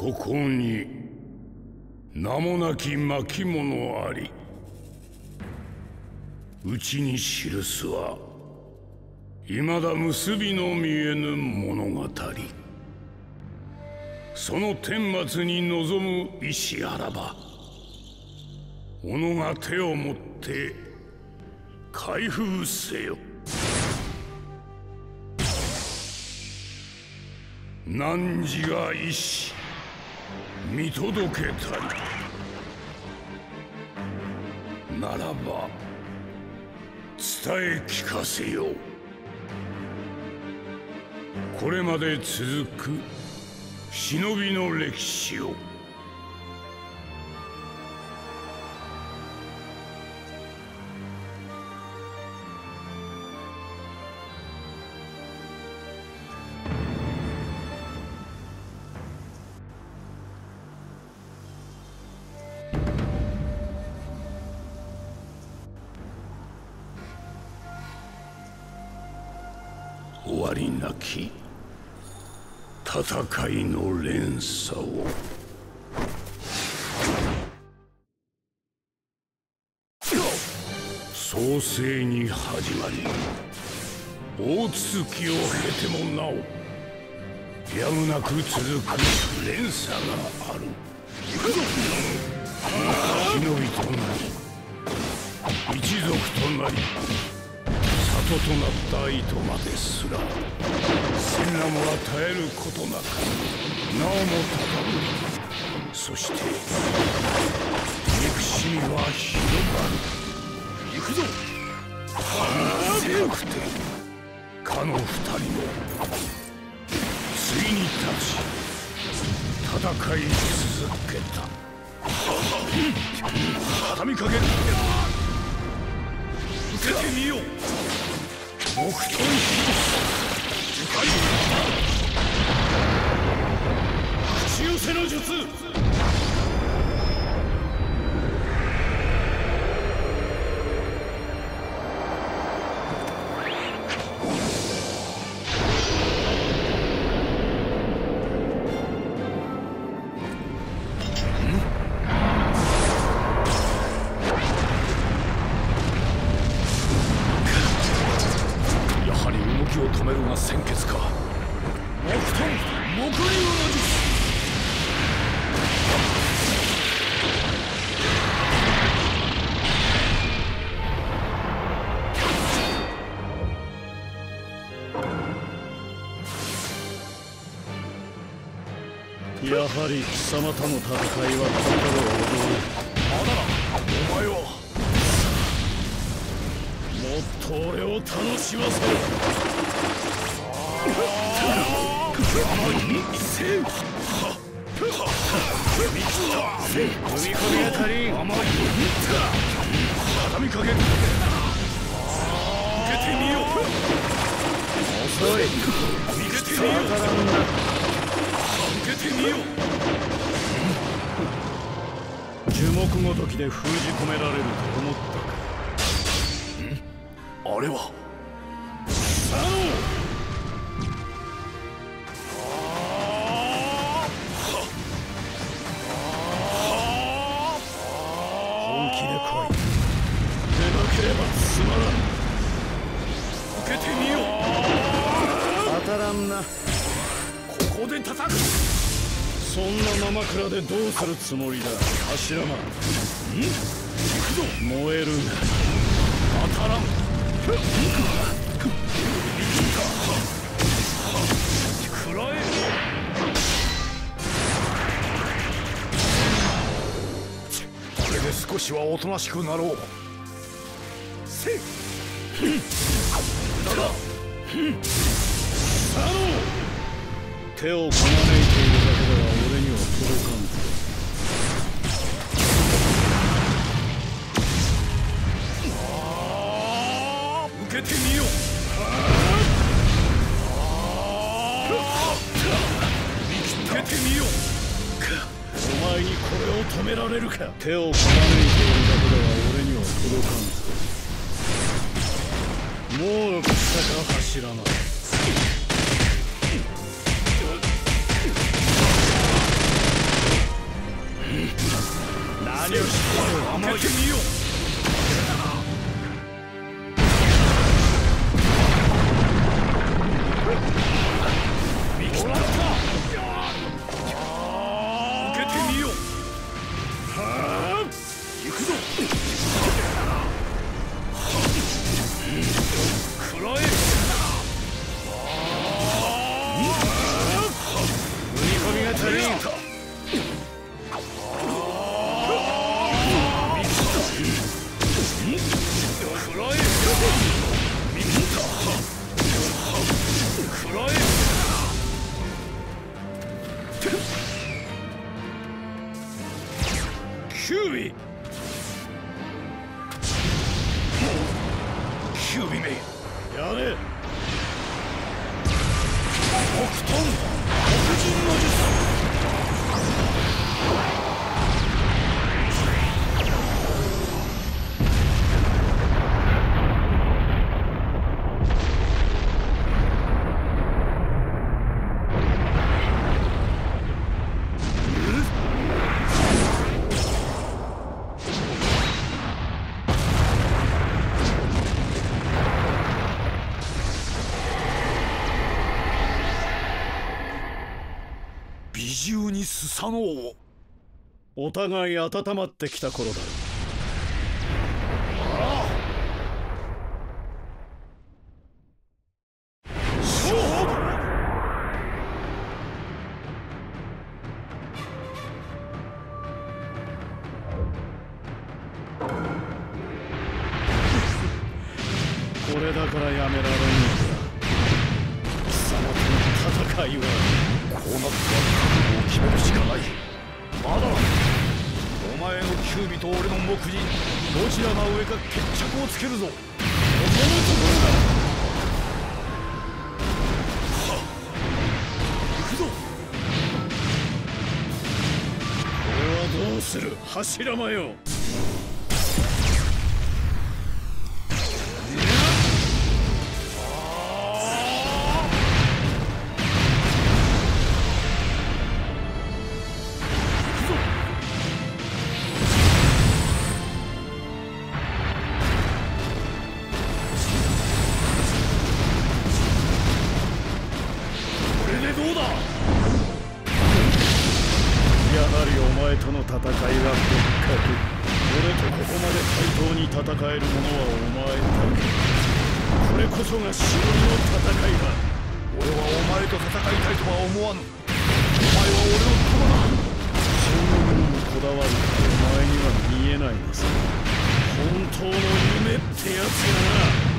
ここに名もなき巻物あり。うちに記すは未だ結びの見えぬ物語。その顛末に臨む意志あらば、己が手をもって開封せよ。汝が意志見届けたりならば伝え聞かせよう。これまで続く忍びの歴史を。終わりなき戦いの連鎖を。創世に始まり大続きを経てもなおやむなく続く連鎖がある。忍びとなり一族となり里となった糸まですら戦乱は絶えることなくなおも高ぶり、そして憎しみは広がる。行くぞ。強くてかの二人もついに立ち戦い続けた。畳みかける。受けてみよう。木刀に口寄せの術。止めるが先決か。木刀木竜の術。やはり貴様との戦いは心を躍る。まだだ、お前はもっと俺を楽しませろ。踏み込みあたり甘い。畳みかける。受けてみよう。遅い。受けてみよう。受けてみよう。樹木ごときで封じ込められると思ったか。あれはサノー。受けてみよう。当たらんな。ここで叩く。そんなままくらでどうするつもりだ頭間。行くぞ。燃えるな。当たらん。食らえ。これで少しはおとなしくなろう。だがサノー。手をこまねいているだけでは俺には届かんぞ。受けてみよう。受けてみよう。お前にこれを止められるか。手をこまねいているだけでは俺には届かんぞ。もう草か走らない。 やれ。黒遁黒人の術。美獣にスサノオ。お互い温まってきた頃だ。勝負。これだからやめられんのだ。貴様との戦いはこうなったら覚悟を決めるしかない。まだお前のキュービと俺の目次、どちらが上か決着をつけるぞ。望むところだ。はっ、行くぞ。これはどうする、柱間よ。どうだ。やはりお前との戦いは別格。俺とここまで対等に戦える者はお前だけ。これこそが勝利の戦いだ。俺はお前と戦いたいとは思わぬ。お前は俺の友だ。勝負にこだわるお前には見えないのさ。本当の夢ってやつがな。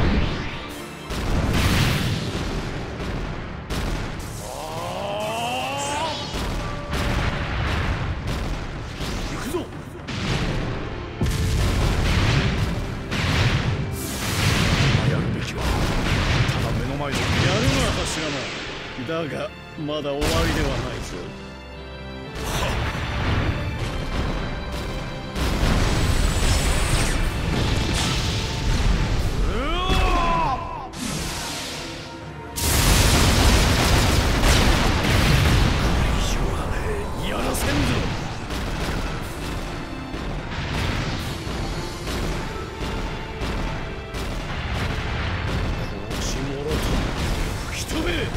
だがまだ終わりではないぞ。やらせんぞ。こちもろと吹き飛べ。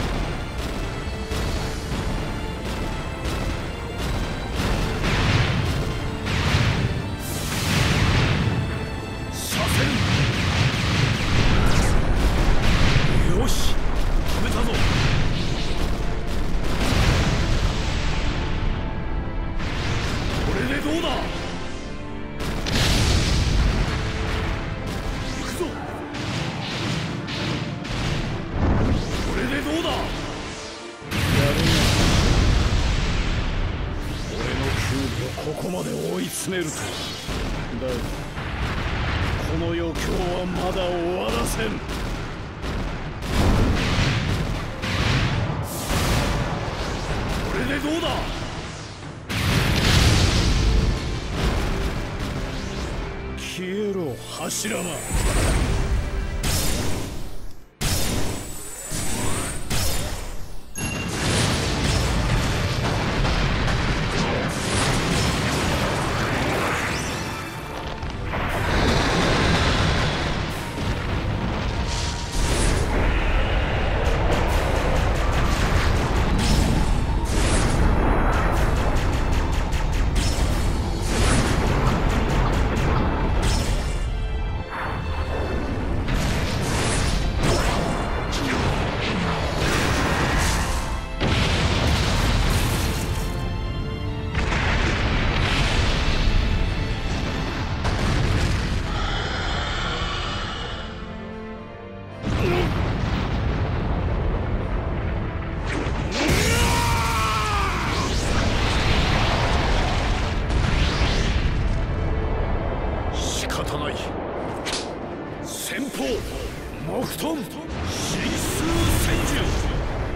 よし、止めたぞ。これでどうだ。行くぞ。これでどうだ。やるな。俺のキュービをここまで追い詰めると。だがこの余興はまだ終わらせん。これでどうだ。消えろ柱間。仕方ない。 先鋒木遁神数千獣。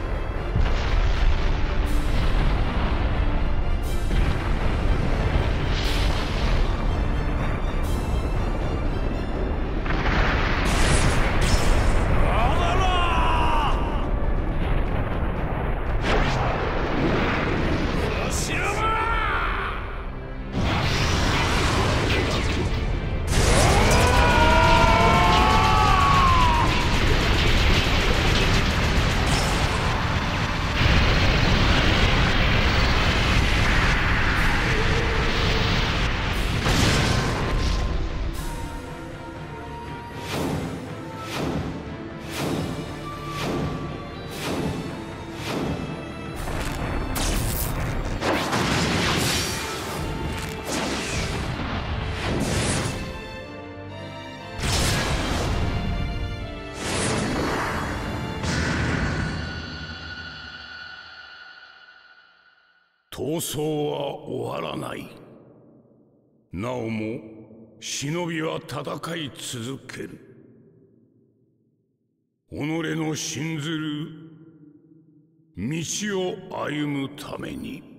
闘争は終わらない。なおも忍びは戦い続ける。己の信ずる道を歩むために。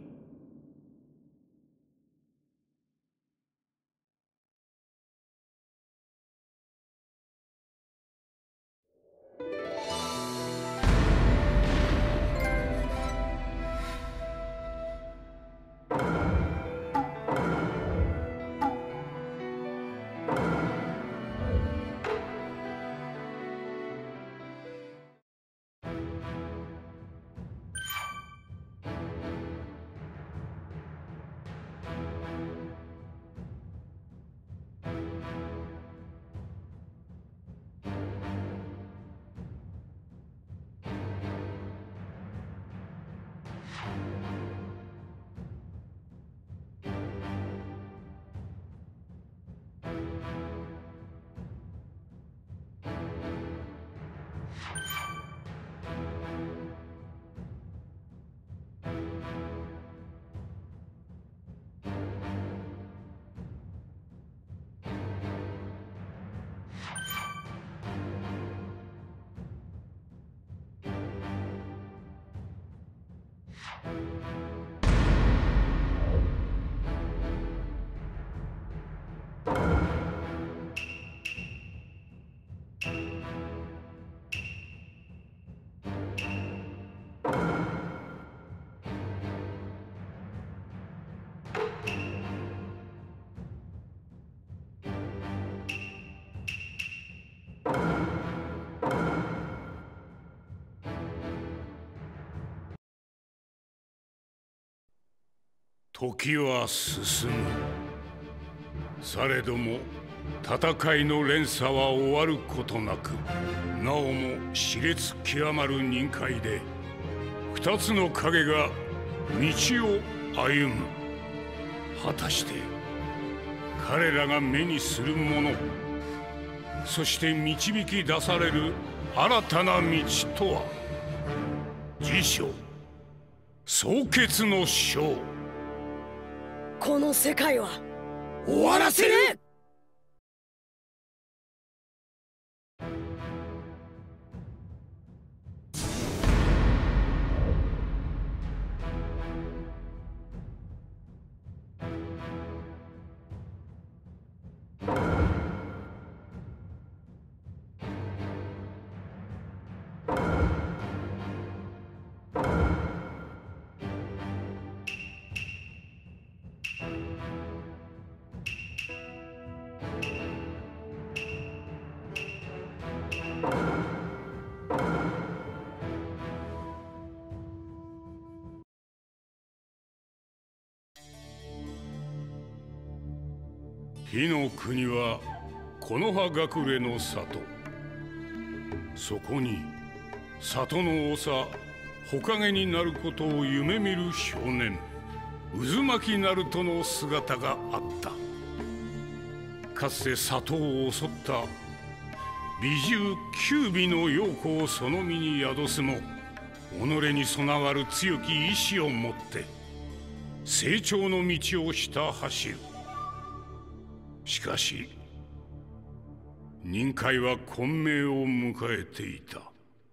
時は進む。されども戦いの連鎖は終わることなく、なおも熾烈極まる忍界で二つの影が道を歩む。果たして彼らが目にするもの、そして導き出される新たな道とは。辞書蒼結の章。 この世界は終わらせる。 火の国は木の葉隠れの里。そこに里の長火影になることを夢見る少年渦巻鳴門の姿があった。かつて里を襲った美獣九尾の妖子をその身に宿すも、己に備わる強き意志を持って成長の道をひた走る。しかし任界は混迷を迎えていた。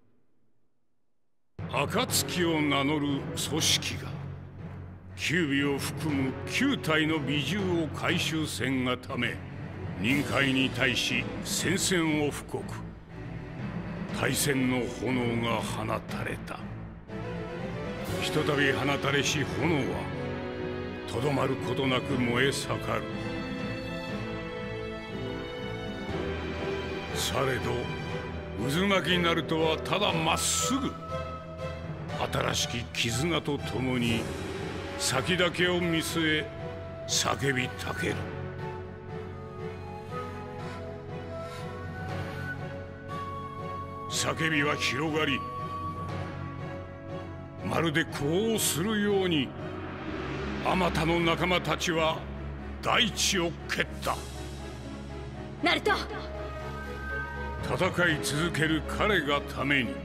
暁を名乗る組織が九尾を含む9体の美獣を回収せんがため、任界に対し宣戦を布告。大戦の炎が放たれた。ひとたび放たれし炎はとどまることなく燃え盛る。されど渦巻きなるとはただまっすぐ新しき絆とともに先だけを見据え叫びたける。叫びは広がり、まるで呼応するようにあまたの仲間たちは大地を蹴った。 ナルト、 戦い続ける彼がために。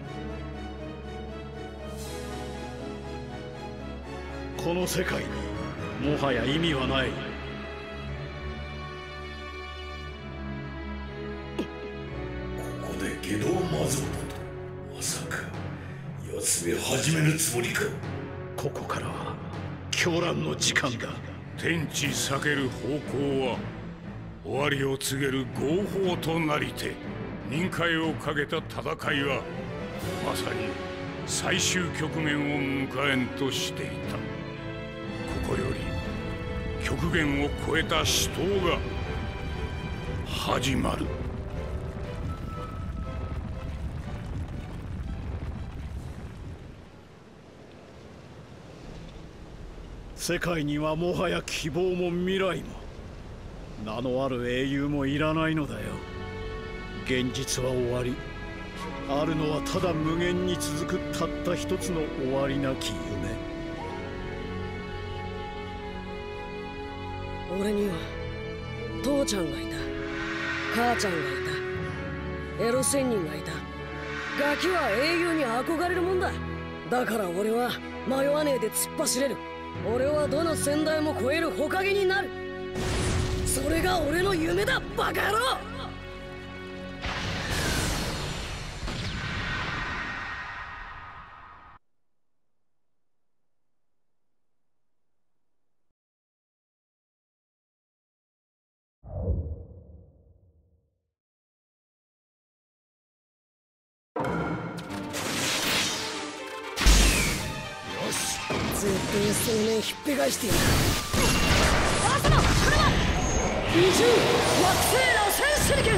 この世界にもはや意味はない。 ここで下道魔像だと。まさか奴め始めるつもりか。 ここからは狂乱の時間だ。 天地避ける方向は終わりを告げる合法となりて、任界をかけた戦いはまさに最終局面を迎えんとしていた。ここより極限を超えた死闘が始まる。 世界にはもはや希望も未来も名のある英雄もいらないのだよ。現実は終わり、あるのはただ無限に続くたった一つの終わりなき夢。 俺には父ちゃんがいた、母ちゃんがいた、エロ仙人がいた。ガキは英雄に憧れるもんだ。だから俺は迷わねえで突っ走れる。俺はどの先代も超える火影になる。それが俺の夢だ、バカ野郎。絶対青年ひっぺがしてやる。アーサナ、これは移住惑星螺旋手裏剣。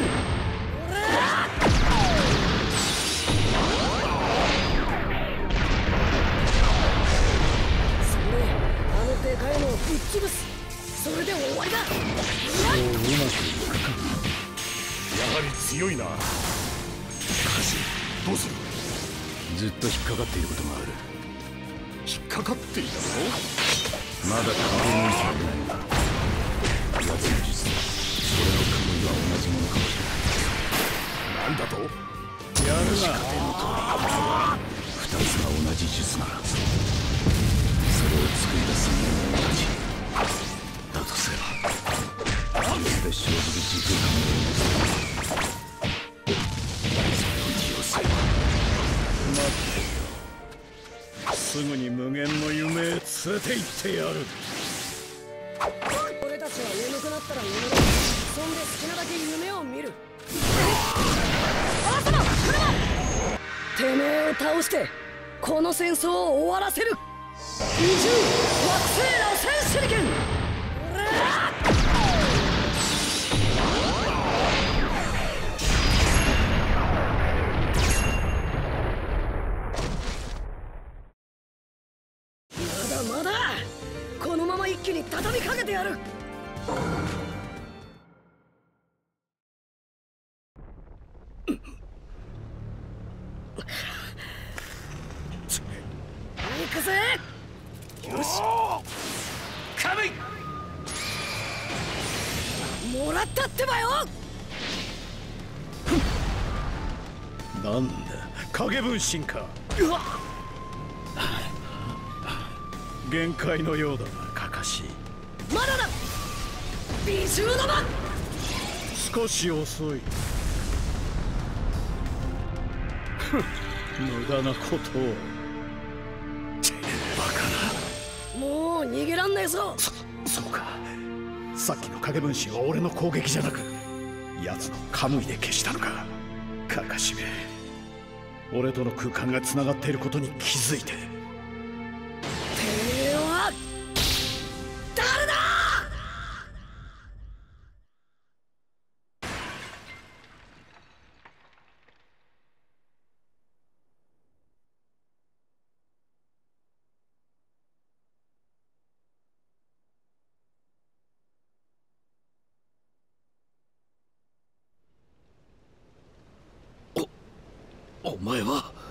それ、あのでかいのをぶっ潰す。それで終わりだ。 そううまくいくか。やはり強いな。カジ、どうする。ずっと引っかかっていることがある。引っかかっていたぞ。まだ確認されないんだ。奴の術、それの神は同じものかもしれない。なんだと。やるな。二つが同じ術ならそれを作り出す人間も同じだとすれば、それで生じる時空間をそれを利用すれば。待って、すぐに無限の夢へ連れて行ってやる。 俺たちは眠くなったら眠る。そんで好きなだけ夢を見る。アーサナ、これはてめえを倒してこの戦争を終わらせる。移住惑星螺旋手裏剣。まだこのまま一気に畳みかけてやる。行くぜ。よし、カムイもらったってばよ。 なんだ影分身か。 うわっ、 限界のようだな、カカシ。 まだだ。美獣の間。 少し遅い。 無駄なことを。バカな。 もう逃げらんねえぞ。 そうか。さっきの影分身は俺の攻撃じゃなく奴のカムイで消したのか。カカシメ、俺との空間がつながっていることに気づいて。 てめえは誰だ。 お前は。